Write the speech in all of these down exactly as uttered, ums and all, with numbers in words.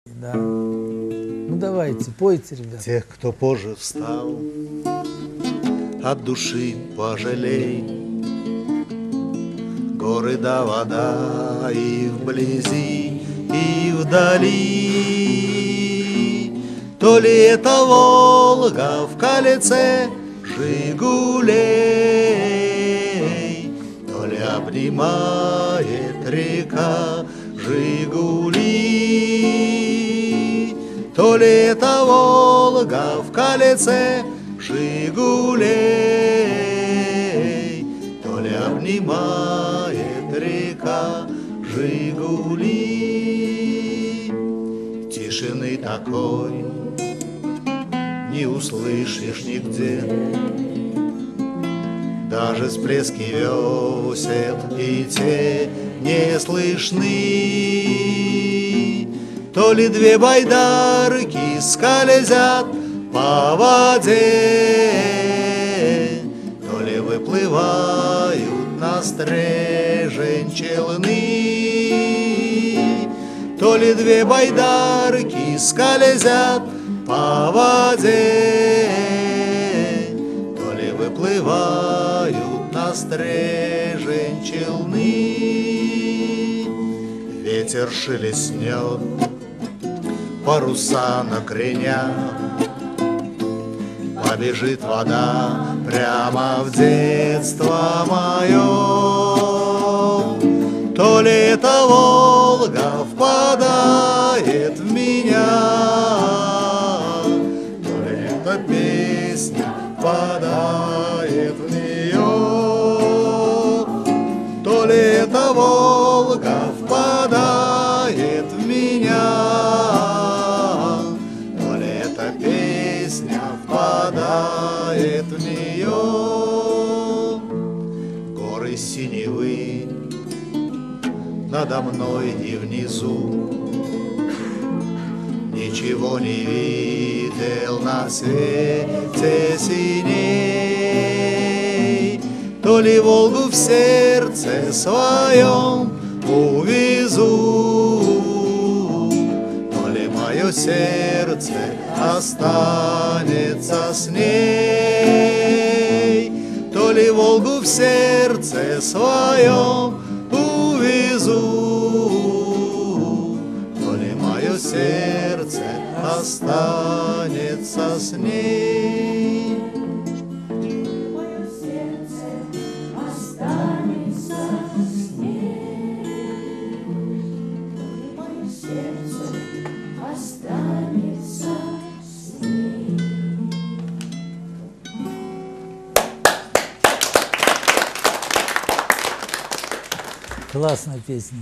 Да. Ну давайте, пойте, ребята. Тех, кто позже встал, от души пожалей. Горы да вода и вблизи, и вдали. То ли это Волга в кольце Жигулей, то ли обнимает река Жигули, то ли это Волга в кольце Жигулей, то ли обнимает река Жигули. Тишины такой не услышишь нигде, даже всплески весел и те не слышны. То ли две байдарки скользят по воде, то ли выплывают на стрежень челны, то ли две байдарки скользят по воде, то ли выплывают на стрежень челны. Ветер шелестнет, паруса накреня, побежит вода прямо в детство мое. То ли это Волга впадает в меня, то ли эта песня впадает в нее, то ли это Волга впадает в меня, то ли эта песня впадает в нее. Горы синевы надо мной и внизу, ничего не видел на свете синей. То ли Волгу в сердце своем увезу, то ли мое сердце останется с ней, то ли Волгу в сердце своем увезу, то ли мое сердце останется с ней. Мое сердце останется с ней, мое сердце останется с ней. Классная песня.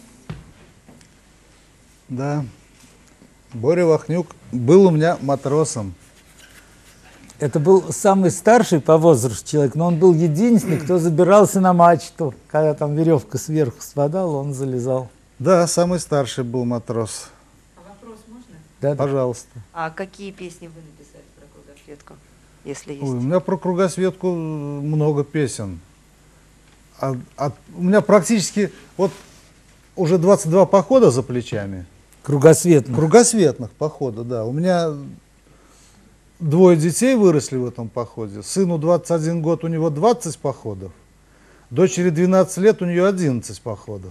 Да. Боря Вахнюк был у меня матросом. Это был самый старший по возрасту человек, но он был единственный, кто забирался на мачту. Когда там веревка сверху спадала, он залезал. Да, самый старший был матрос. А вопрос можно? Да, да. Пожалуйста. А какие песни вы написали про кругосветку, если есть? Ой, у меня про кругосветку много песен. А, а, у меня практически вот уже двадцать два похода за плечами. Кругосветный. Кругосветных похода, да. У меня двое детей выросли в этом походе. Сыну двадцать один год, у него двадцать походов. Дочери двенадцать лет, у нее одиннадцать походов.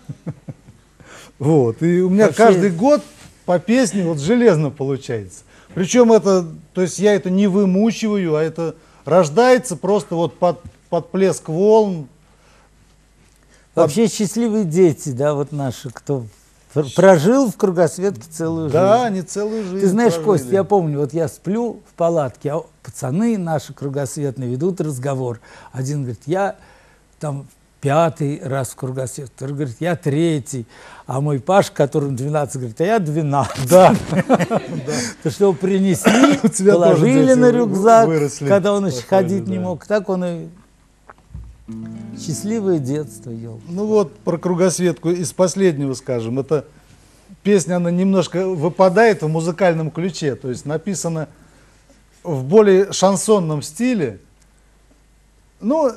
Вот. И у меня каждый год по песне вот железно получается. Причем это, то есть я это не вымучиваю, а это рождается просто вот под, под плеск волн. Вообще счастливые дети, да, вот наши, кто пр- прожил в кругосветке целую жизнь. Да, они целую жизнь Ты знаешь, прожили. Кость, я помню, вот я сплю в палатке, а пацаны наши кругосветные ведут разговор. Один говорит, я там пятый раз в кругосветке, второй говорит, я третий, а мой Паш, которому двенадцать, говорит, а я двенадцать. Да. То, что его принесли, У тебя тоже положили дети на рюкзак, выросли, когда он еще походе, ходить не да. мог, так он и... Счастливое детство, ел. Ну вот про кругосветку из последнего скажем. Это песня, она немножко выпадает в музыкальном ключе, то есть написана в более шансонном стиле. Ну,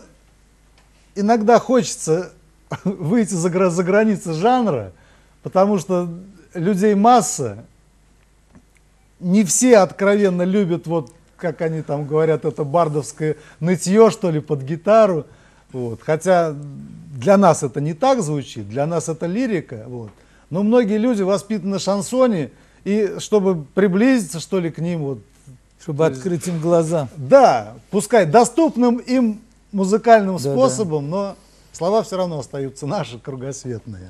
иногда хочется выйти за, гра- за границы жанра, потому что людей масса, не все откровенно любят, вот как они там говорят, это бардовское нытье, что ли, под гитару. Вот. Хотя для нас это не так звучит, для нас это лирика. Вот. Но многие люди воспитаны на шансоне, и чтобы приблизиться, что ли, к ним, вот, Чтобы открыть им глаза. да, пускай доступным им музыкальным Да-да. способом, но слова все равно остаются наши, кругосветные.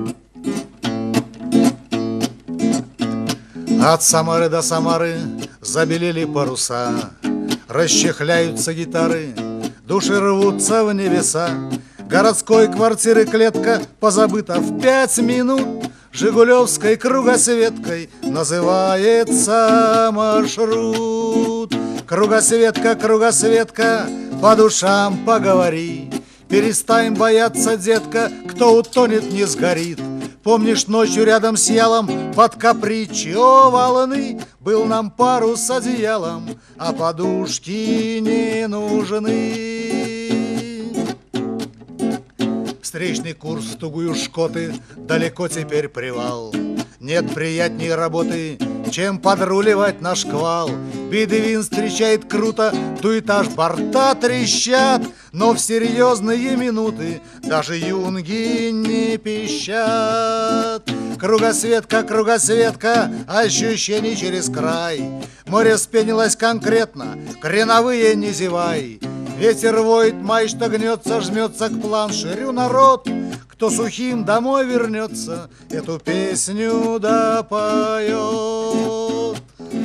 От Самары до Самары забелели паруса, расчехляются гитары, души рвутся в небеса. Городской квартиры клетка позабыта в пять минут, жигулевской кругосветкой называется маршрут. Кругосветка, кругосветка, по душам поговори, перестань бояться, детка, кто утонет, не сгорит. Помнишь, ночью рядом с ялом под капричо волны был нам парус с одеялом, а подушки не нужны. Встречный курс в тугую Шкоты, далеко теперь привал. Нет приятней работы, чем подруливать на шквал. Бедевин встречает круто, дуэтаж борта трещат, но в серьезные минуты даже юнги не пищат. Кругосветка, кругосветка, ощущений через край. Море спенилось конкретно, креновые не зевай. Ветер воет, май, что гнется, жмется к планширю народ. Кто сухим домой вернется, эту песню допоет.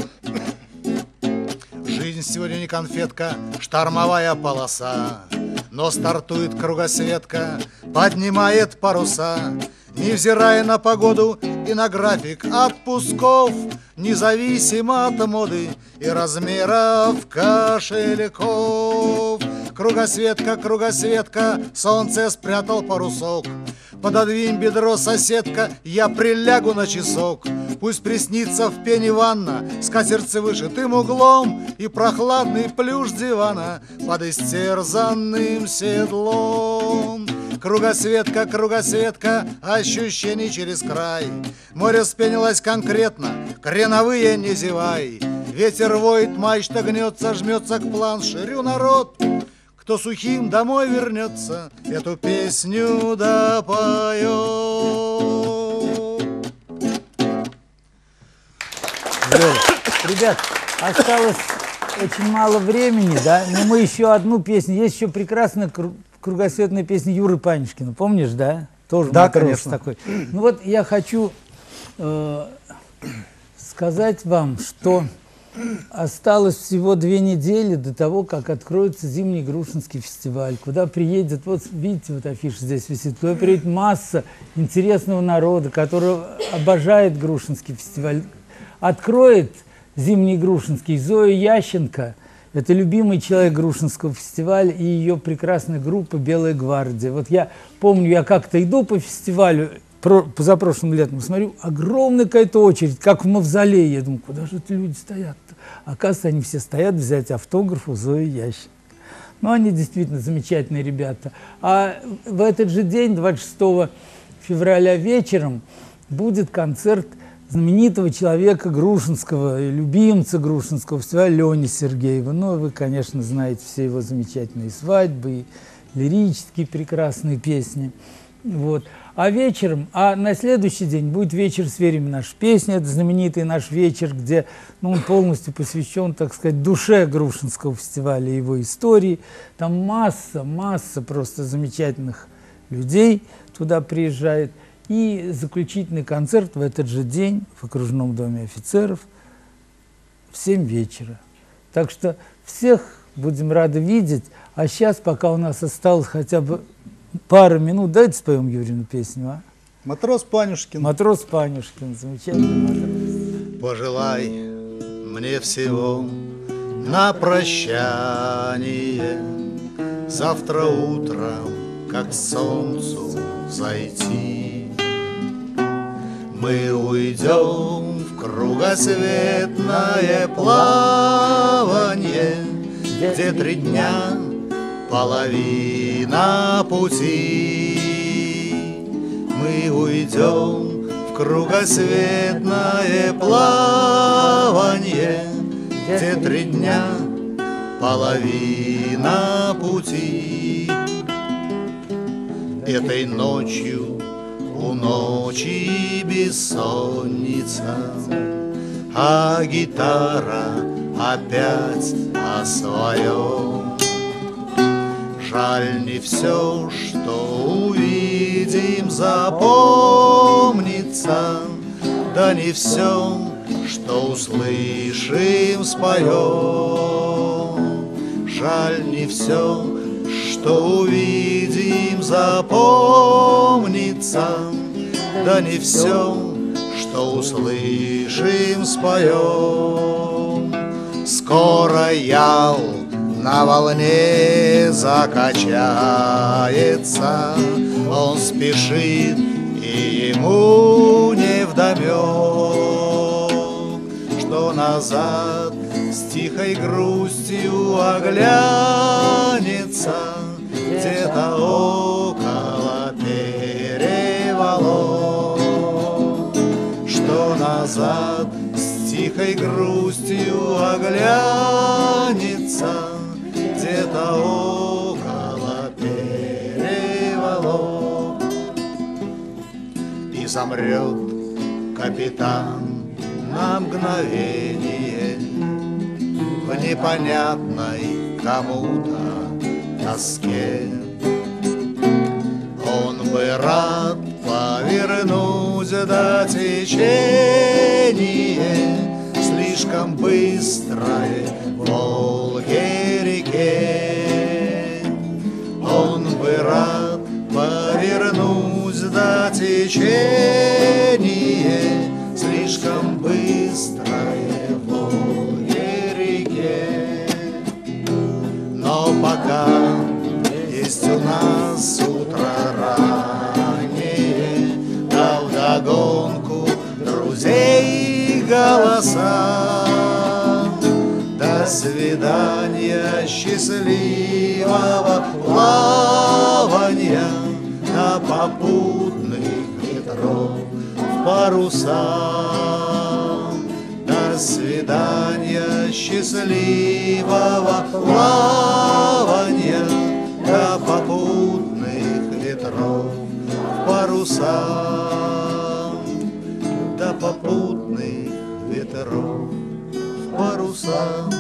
Жизнь сегодня не конфетка, штормовая полоса, но стартует кругосветка, поднимает паруса. Невзирая на погоду и на график отпусков, независимо от моды и размеров кошельков. Кругосветка, кругосветка, солнце спрятал парусок. Пододвинь бедро, соседка, я прилягу на часок. Пусть приснится в пене ванна, скатерть вышитым углом и прохладный плюш дивана под истерзанным седлом. Кругосветка, кругосветка, ощущений через край. Море спенилось конкретно, креновые не зевай. Ветер воет, мачта гнется, жмется к планширю народ. Кто сухим домой вернется, эту песню допоет. Ребят, осталось очень мало времени, да? Но мы еще одну песню. Есть еще прекрасная кру- кругосветная песня Юры Панюшкина. Помнишь, да? Тоже Да, матрос конечно. такой. Ну вот я хочу э, сказать вам, что осталось всего две недели до того, как откроется зимний Грушинский фестиваль, куда приедет, вот видите, вот афиша здесь висит, куда приедет масса интересного народа, который обожает Грушинский фестиваль. Откроет зимний Грушинский Зоя Ященко, это любимый человек Грушинского фестиваля и ее прекрасная группа «Белая гвардия». Вот я помню, я как-то иду по фестивалю, про, позапрошлым летом, смотрю, огромная какая-то очередь, как в мавзолее. Я думаю, куда же эти люди стоят-то? Оказывается, они все стоят взять автограф у Зои Ященко. Ну, они действительно замечательные ребята. А в этот же день, двадцать шестого февраля вечером, будет концерт знаменитого человека Грушинского, любимца Грушинского фестиваля Лени Сергеева. Ну, вы, конечно, знаете все его замечательные свадьбы, и лирические прекрасные песни. Вот. А вечером, а на следующий день будет вечер «Сверим наши песни». Это знаменитый наш вечер, где ну, он полностью посвящен, так сказать, душе Грушинского фестиваля и его истории. Там масса, масса просто замечательных людей туда приезжает. И заключительный концерт в этот же день в окружном доме офицеров в семь вечера. Так что всех будем рады видеть. А сейчас, пока у нас осталось хотя бы пару минут, давайте споем Юрину песню, а? Матрос Панюшкин. Матрос Панюшкин, замечательный матрос. Пожелай мне всего на прощание, завтра утром, как к солнцу зайти. Мы уйдем в кругосветное плаванье, где три дня половина пути. Мы уйдем в кругосветное плаванье, где три дня половина пути. Этой ночью у ночи бессонница, а гитара опять о своем. Жаль, не все, что увидим, запомнится, да не все, что услышим, споем. Жаль, не все, что увидим, запомнится, да не все, что услышим, споем. Скоро ял на волне закачается, он спешит, и ему невдомек, что назад с тихой грустью оглянется, где-то около перевалов, что назад с тихой грустью оглянется, где-то около перевалов. И замрет капитан на мгновение в непонятной кому-то тоске. Он бы рад повернуть до течения слишком быстрой Волге-реке. Он бы рад повернуть до течения слишком быстрой Волге-реке. Но пока есть у нас утро раннее, да вдогонку друзей голоса. До свидания, счастливого плавания на попутных ветров в паруса. До свидания, счастливого плавания на попутных ветров в паруса. До попутных ветров в паруса.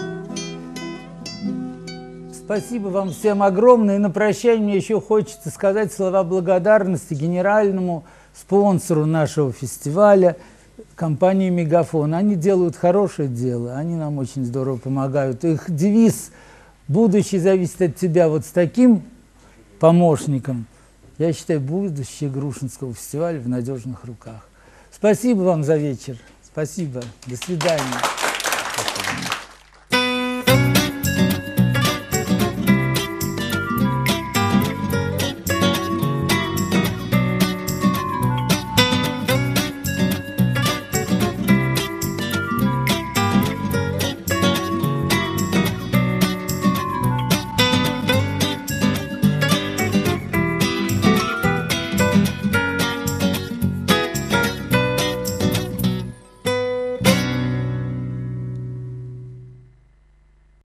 Спасибо вам всем огромное. И на прощание мне еще хочется сказать слова благодарности генеральному спонсору нашего фестиваля, компании «Мегафон». Они делают хорошее дело, они нам очень здорово помогают. Их девиз «Будущее зависит от тебя». Вот с таким помощником, я считаю, будущее Грушинского фестиваля в надежных руках. Спасибо вам за вечер. Спасибо. До свидания.